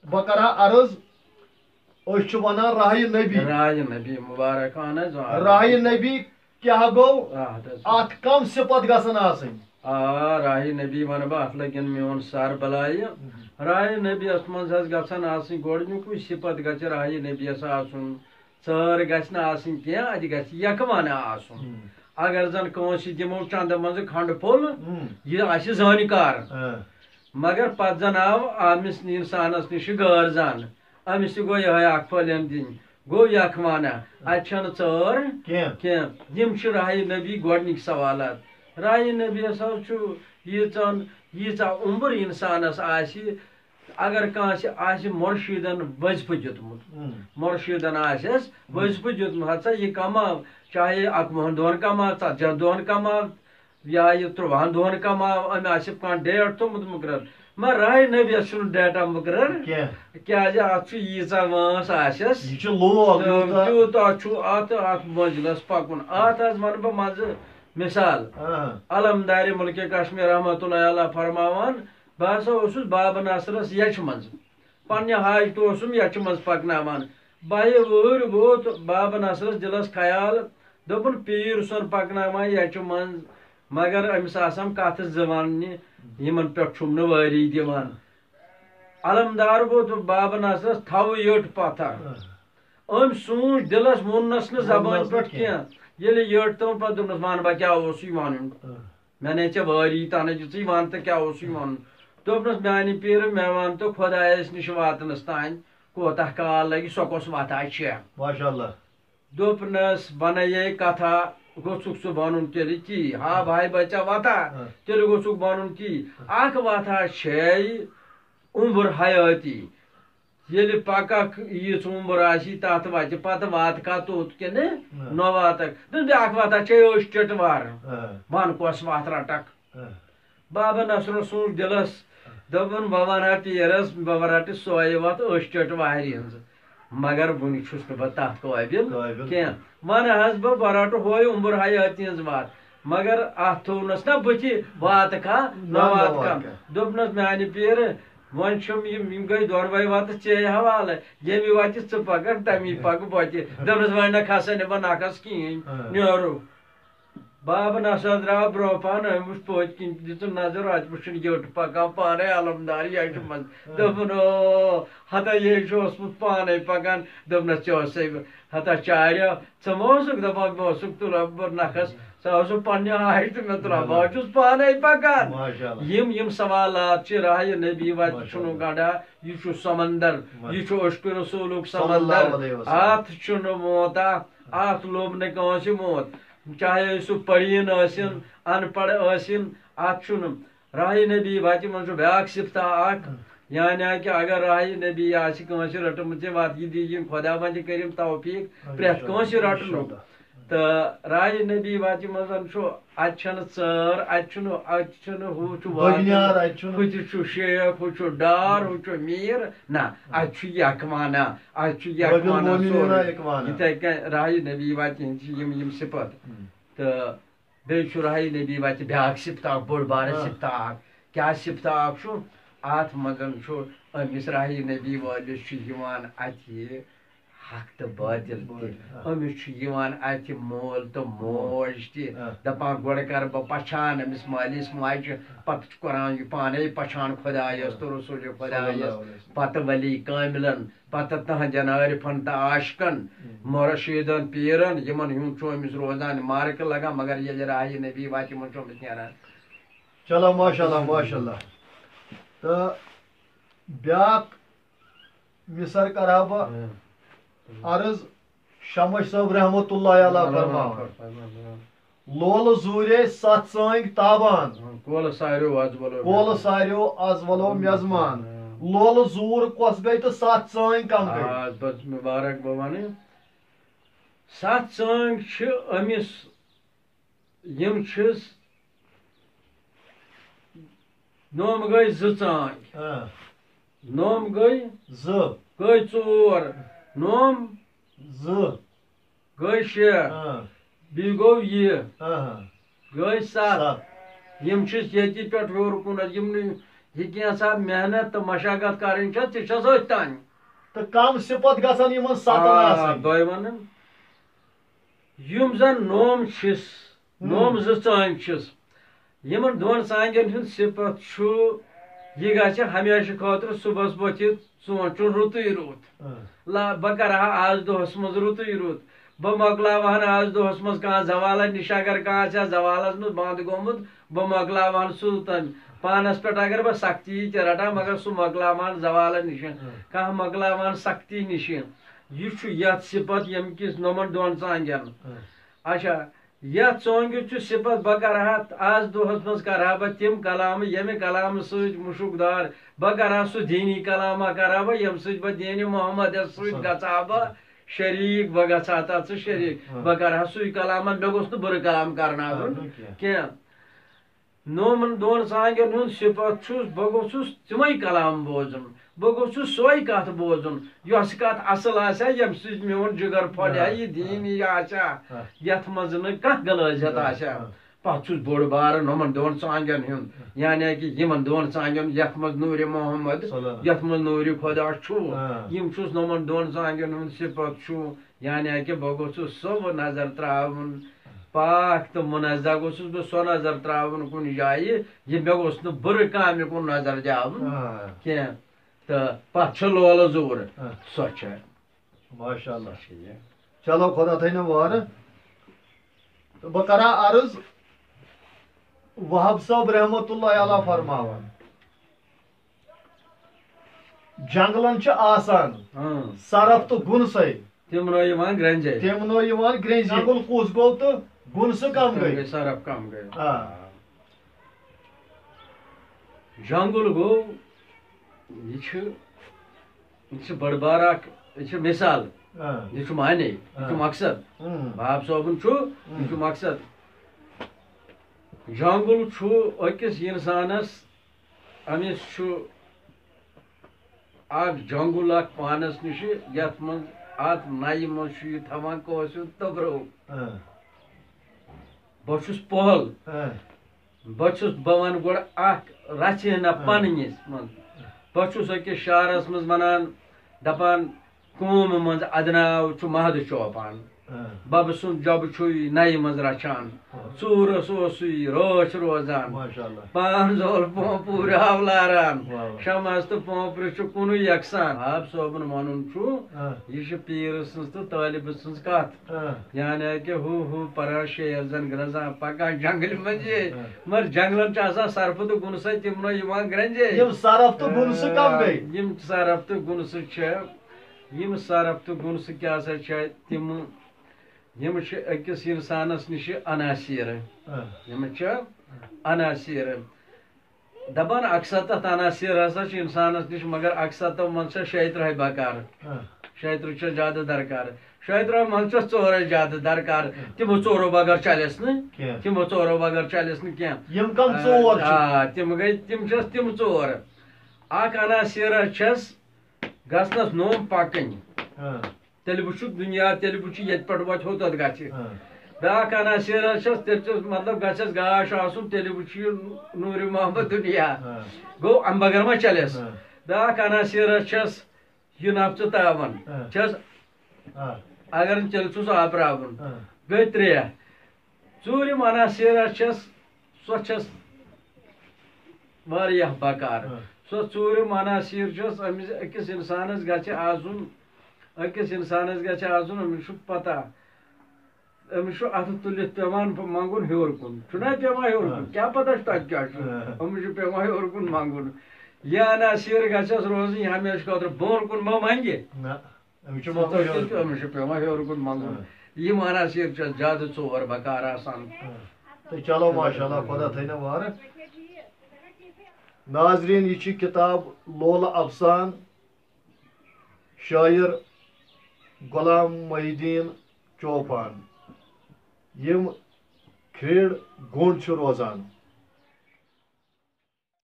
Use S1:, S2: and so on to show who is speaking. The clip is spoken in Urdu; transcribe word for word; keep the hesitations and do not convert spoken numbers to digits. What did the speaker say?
S1: بکرا عرض اس ونان راہ نبی
S2: راہ نبی مبارکان
S1: راہ نبی کیا گو ات کم صفت گژھن آسن
S2: آ راہ نبی ون بہ ات لگن میون سر بلائے راہ نبی اس من گژھن آسن گۄڈنیُکُے صفت گژھِ راہ نبی یس آسن ژٲر گژھِ نہٕ آسٕنۍ کینٛہہ اتہِ گژھِ یکوانہ آسُن اگر زن کٲنٛسہِ دِمو چندٕ منٛزٕ کھنڈٕ پھوٚل یہِ آسہِ زٲنِکار مگر پتہٕ زن آو أمِس انسانس نِش غٲر زان أمِس تہِ گوٚو یِہوے اکھ پھٔلٮ۪ن دِنۍ گوٚو یکوانہ اتہِ چھنہٕ ژٲر کینٛہہ یِم چھِ راہ نبی گۄڈنِکۍ سوالات راہ نبی ہسا چھُ ییٖژن ییٖژاہ عُمر انسانس آسہِ اگر کٲنٛسہِ آسہِ مُرشِدن وظیفہٕ دیُتمُت مُرشِدن آسٮ۪س وظیفہٕ دیُتمُت ہسا یہِ کماو چاہے اکوُہن دۄہن کماو ژتجِہن دۄہن کماو یا یہِ ترٛوہن دۄہن کماو أمۍ آسہِ کانٛہہ ڈیٹ تھوٚمُت مُقرر مگر راہ نبی یس چھُنہٕ ڈیٹا مُقرر کیٛازِ اتھ چھُ ییٖژاہ وٲنٛس آسٮ۪س تیوٗتاہ چھُ اتھ اتھ مٔنزلس پکُن اتھ حظ ونہٕ بہٕ منٛزٕ مثال علمدارِ مُلکہِ کشمیٖر رحمتہ اللہ علیہ فرماوان بہٕ ہسا اوسُس بابا ناصرس یچھِ منٛز پننہِ حاجتہٕ اوسُم یچھِ منٛز پکناوان بہہِ وٕہٕرۍ ووت بابا ناصرس دِلس خیال دوٚپُن پیٖر سُنٛد پکناوان یچھِ منٛز مگر أمِس آسان کتھٕ زٕ وننہِ یِمن پٮ۪ٹھ چھُم نہٕ وٲری دِوان علمدار ووت بابا ناصرس تھوٕ یٔٹ پتھر أمۍ سوٗنٛچ دِلس ووٚننس نہٕ زبٲنۍ پٮ۪ٹھ کینٛہہ ییٚلہِ یٔٹ تِمو پتہٕ دوٚپنس ون بہ کیٛاہ اوسُے ونُن مےٚ نے ژےٚ وٲری تنہٕ دِژٕے ون تہٕ کیٛاہ اوسُے ونُن دوٚپنس میانہِ پیٖرٕ مےٚ ون تہٕ خۄدایس نِش واتنس تانۍ کوتاہ کال لگہِ سۄ کۄس وتھا چھےٚ
S1: ماشاءاللہ
S2: دوٚپنس بنایے کتھا گوٚژھُکھ ژٕ ونُن تیٚلہِ تی ہا بھاے بچا وتھا تیٚلہِ گوٚژھُکھ ونُن تی اکھ وتھا چھے عُمر حیٲتی ییٚلہِ پککھ ییٖژ عُمر آسی تتھ وتہِ پتہٕ واتکھا توٚت کِنہٕ نہ واتکھ دوٚپُن بیٛاکھ وتھا چھے أچھ ٹِٹوار ون کۄس وتھ رٹکھ بابا نصرن سوٗنٛچ دِلس دوٚپُن بہٕ ونہا پیٖرس بہٕ رٹہٕ سۄے وتھ أچھ ٹِٹوارِ ہٕنٛز مگر وُنہِ چھُس نہٕ بہٕ تتھ قٲبِل کینٛہہ ونہٕ حظ بہٕ بہٕ رٹہٕ ہوے عُمر حیٲتی ہٕنٛز وتھ مگر اتھ تھوٚونس نا بٕتھِ واتکھا نہ واتکھا دوٚپنس میانہِ پیٖرٕ وۄنۍ چھُم یِم یِم گٔے دۄنوے وتہٕ ژےٚ حوالہٕ ییٚمہِ وتہِ ژٕ پککھ تمی پکہٕ بہٕ تہِ دوٚپنس وۄنۍ نہ کھسے نہٕ بہٕ نکھس کِہیٖنۍ نیرو بابا نصر درٛاو برٛونٛہہ پہن أمۍ وٕچھ پٔتۍ کِنۍ دِژٕن نظر اتہِ وٕچھُن یٔٹ پکان پانے علمدار یچھِ منٛز دوٚپُن او ہتا یے چھُ اوسمُت پانے پکان دوٚپنس ژےٚ اوسے ہتا چاریو ژٕ ما اوسُکھ دپان بہٕ اوسُکھ تُلان بہٕ نکھس ژٕ اوسُکھ پننہِ حاجتہٕ مےٚ تُلان بہٕ چھُس پانے پکان یِم یِم سوالات چھِ راہ نبی وتہِ چھُنہٕ گنڈا یہِ چھُ سمندر یہِ چھُ عشقِ رسوٗلُک سمندر اتھ چھُنہٕ موتا اتھ لوٚب نہٕ کٲنٛسہِ موت چاہے سُہ پٔریٖن ٲسِن ان پڑھ ٲسِن اتھ چھُنہٕ راہ نبی وتہِ منٛز چھُ بیٛاکھ صِفتہ اکھ یعنی کہِ اگر راہ نبی آسہِ کٲنٛسہِ رٔٹمٕژ یہِ وتھ یہِ دیٖن خۄدا وندِ کٔرِم توفیٖق پرٛٮ۪تھ کٲنٛسہِ رٹنُک تہٕ راہ نبی وتہِ منٛز چھُ اتہِ چھنہٕ ژٲر اتہِ چھُنہٕ اتہِ چھُنہٕ ہُہ چھُ ہُہ تہِ چھُ شیخ ہُہ چھُ ڈار ہُہ چھُ میٖر نہ اتہِ چھُ یکوانہ اتہِ چھُ یکوانہ سورُے یِتھے کٔنۍ راہ نبی وتہِ ہِنٛدۍ چھِ یِم یِم صِفت تہٕ بیٚیہِ چھُ راہ نبی وتہِ بیٛاکھ صِفتہ اکھ بوٚڑ بارٕ صِفتہ اکھ کیٛاہ صِفتہ اکھ چھُ اتھ منٛز چھُ أمِس راہ نبی وٲلِس چھُ یِوان اتہِ حق تہٕ باطل تہِ أمِس چھُ یِوان اتہِ مول تہٕ موج تہِ دپان گۄڈٕ کرٕ بہٕ پچھان أمِس مٲلِس ماجہِ پتہٕ چھُ کران یہِ پانے پچھان خۄدایس تہٕ رسوٗلِ خۄدایس پتہٕ ولی کٲمِلن پتہٕ تہنٛدٮ۪ن عٲرفن تہٕ عاشقن مُرشِدن پیٖرن یِمن ہُنٛد چھُ أمِس روزان مارکہٕ لگان مگر ییٚلہِ راہ نبی وتہِ منٛز چھُ أمِس نیران
S1: چلو ماشاء اللہ ماشاء اللہ تہٕ بیٛاکھ مِثال کرہا بہٕ عرض شمش صٲب رحمتہ اللہ علیہ فرماوان لولہٕ زوٗرے ستھ سٲنٛگۍ تابان
S2: کولہٕ ساریو از ولو
S1: کولہٕ ساریو از ولو میزمان لولہٕ زوٗر کۄس گٔے تہٕ ستھ سٲنٛگۍ کم گٔے
S2: مُبارک بہٕ ونہٕ ستھ سٲنٛگۍ چھِ أمِس یِم چھِس نوٚم گٔے زٕ ژٲنٛگۍ نوٚم گٔے
S1: زٕ
S2: گٔے ژور نوٚم
S1: زٕ
S2: گٔے شےٚ بیٚیہِ گوٚو یہِ گٔے ستھ یِم چھِس ییٚتہِ پٮ۪ٹھ ہیوٚر کُنتھ یِم نہٕ یہ کینٛژھا محنت تو مشقت کرٕنۍ چھِ تہِ چھَس أتھۍ تانۍ
S1: تو کم صفت گژھن یمن ستن آسٕنۍ
S2: بٲے ونان یِم زن نوم چھِس نوم زٕ ژٲنٛگۍ چھِس یمن دۄن ژانٛگٮ۪ن ہُنٛد صفت چھُ یہ گژھِ ہمیشہٕ خٲطرٕ صُبحس ؤتھِتھ سونٛچُن رُتُے رُت لا بہٕ کرٕ ہا آز دۄہس منٛز رُتُے رُت بہٕ مۄکلاوہن آز دۄہس منٛز کانٛہہ زوالہ نِش اگر کانٛہہ آسہِ ہا زوالس منٛز بنٛد گوٚمُت بہٕ مۄکلاوہن سُہ تن پانس پٮ۪ٹھ اگر بہٕ سختی تہِ رٹان مگر سُہ مۄکلاوہن زوالن نِش کانٛہہ مۄکلاوہن سختی نِش یہ چھُ یتھ صفت ییٚمہِ کِس نۄمن دۄن ژانٛگٮ۪ن اچھا یتھ ژونٛگہِ چھُ صفت بہٕ کرٕ ہا آز دۄہس منٛز کرٕ ہا بہٕ تِم کلامہٕ ییٚمہِ کلامہٕ سۭتۍ مُشُک دار بہٕ کرٕ ہا سُہ دیٖنی کلامہ کرٕ ہا بہٕ ییٚمہِ سۭتۍ بہٕ دیٖنہِ محمدس سۭتۍ گژھٕ ہا بہٕ شریٖک بہٕ گژھٕ ہا تتھ سۭتۍ شریٖک بہٕ کرٕ ہا سُے کلامہ مےٚ گوٚژھ نہٕ بُرٕ کلام کرناوُن کینٛہہ نومن دۄن ژانٛگٮ۪ن ہُنٛد صفت چھُس بہٕ گوٚژھُس تِمے کلام بوزُن بہٕ گوٚژھُس سۄے کتھ بوزُن یۄس کتھ اصل آسہِ ہا ییٚمہِ سۭتۍ میون جگر پھۄلہِ ہا یہِ دیٖن یہِ آسہِ ہا یتھ منٛز نہٕ کانٛہہ غلٲزت آسہِ ہا پتہٕ چھُس بوٚڑ بارٕ نۄمن دۄن ژانٛگٮ۪ن ہُنٛد یعنی کہِ یِمن دۄن ژانٛگٮ۪ن یتھ منٛز نوٗرِ محمد یتھ منٛز نوٗرِ خۄدا چھُ یِم چھُس نۄمن دۄن ژانٛگٮ۪ن ہُنٛد صفت چھُ یعنی کہِ بہٕ گوٚژھُس سُہ نظر تراوُن پاک تہٕ مُنزہ گوٚژھُس بہٕ سۄ نظر تراوُن کُنہِ جایہِ یہِ مےٚ گوٚژھ نہٕ بُرٕ کامہِ کُن نظر دیاوُن کینٛہہ تہٕ پتہٕ چھِ لولہٕ زوٗر سۄ چھےٚ
S1: ماشاء اللہ چلو خدا تھٲینو وارٕ تہٕ بہٕ کرٕ ہا عرض وہب صٲب رحمت اللہ علیہ فرماوان جنگلن چھِ آسان سرف تہٕ گُنسَے
S2: تِمنو یِوان گرٛنجے
S1: تِمنو یِوان گرٛنٛجہِ جنگل کُس گوٚو تہٕ گُنسہٕ کم گٔے
S2: سرف کم گٔے
S1: آ
S2: جنگل گوٚو یہ چھُ یہ چھُ بٔڑ بار اکھ یہ چھِ مثال یہ چھُ معنے یہ چھُ مقصد وہاب صٲبُن چھُ یہ چھُ مقصد جنگل چھُ أکِس انسانس أمِس چھُ اکھ جنگل اکھ پانس نِش یتھ منٛز اتھ نَیہِ منٛز چھُ یہِ تھاوان کٲنٛسہِ تٔبرو بہٕ چھُس پۄہل بہٕ چھُس بہٕ ونہٕ گۄڈٕ اکھ رژھِ ہنا پننِس منٛز بہٕ چھُس أکِس شعرس منٛز ونان دپان قومہٕ منٛز ادناو چھُ مہدٕ چوپان ببہٕ سُنٛد جبہٕ چھُے نَیہِ منٛز رچھان ژوٗرس اوسُے رٲچھ روزان پان زول پوٗنٛپوٗ راو لاران شمس تہٕ پوٗنٛپرِ چھُ کُنُے یکسان وہاب صٲبُن ونُن چھُ یہِ چھِ پیٖرٕ سٕنٛز تہٕ طٲلبہٕ سٕنٛز کتھ یعنی کہِ ہُہ ہُہ پران شیر زن گرٛزان پکان جنگلہِ منٛز یے مگر جنگلن چھُ آسان سرفہٕ تہٕ گُنسَے تِمنو یِوان گرٛنجے
S1: یِم سرف تہٕ گُنسہٕ کم گٔے
S2: یِم سرف تہٕ گُنسہٕ چھِ یِم سرف تہٕ گُنسہٕ کیٛاہ سا چھِ تِمہٕ یِم چھِ أکِس انسانس نِش عناصر یِم چھِ عناصر دپان اکثر عناصر ہسا چھِ انسانس نِش مگر اکثر منٛز چھِ شیٚیہِ ترٕٛہے بکار شیٚیہِ ترٕٛہ چھِ زیادٕ درکار شیٚیہِ ترٕٛہ منٛز چھِ ژورے زیادٕ درکار تِمو ژورو بغٲر چلٮ۪س نہٕ تِمو ژورو بغٲر چلٮ۪س نہٕ کینٛہہ آ تِم گٔے تِم چھس تِم ژور اکھ عناصر چھس گژھنس نوم پکٕنۍ تیٚلہِ وٕچھُکھ دُنیا تیٚلہِ وٕچھِ ییٚتہِ پٮ۪ٹھ واتہِ ہُہ تتھ گژھِ بیٛاکھ عناصر چھس تیٚلہِ چھس مطلب گژھٮ۪س گاش آسُن تیٚلہِ وٕچھِ یہِ نوٗرِ محمد دُنیا گوٚو امہِ بغٲر ما چلٮ۪س بیٛاکھ عناصر چھس یہِ نفژٕ تاون چھس اگر نہٕ تیٚلہِ چھُس آپراوُن گٔے ترٛےٚ ژوٗرِم عناصر چھس سۄ چھس واریاہ بکار سۄ ژوٗرِم عناصر چھس أمِس أکِس انسانس گژھِ آسُن أکِس انسانس گژھِ آسُن أمِس چھُ پتہ أمِس چھُ اَتھٕ تُلِتھ پیوان منٛگُن ہیوٚر کُن چھُنہ پیوان ہیوٚر کُن کیٛاہ پتہ چھُ تتہِ کیٛاہ چھُ أمِس چھُ پیوان ہیوٚر کُن منٛگُن یہِ عناصر گژھٮ۪س روزٕنۍ ہمیشہٕ خٲطرٕ بۄن کُن ما منٛگہِ أمِس چھُ پیوان ہیوٚر کُن منٛگُن یِم عناصر چھِ زیادٕ ژور بکار آسان
S1: تہٕ چلو ماشاء اللہ خۄدا تھٲینو وارٕ ناظریٖن یہِ چھِ کِتاب لولہٕ افسان شٲعر غلام محی الدیٖن چوپان یِم کھیڑ گوٚنٛڈ چھِ روزان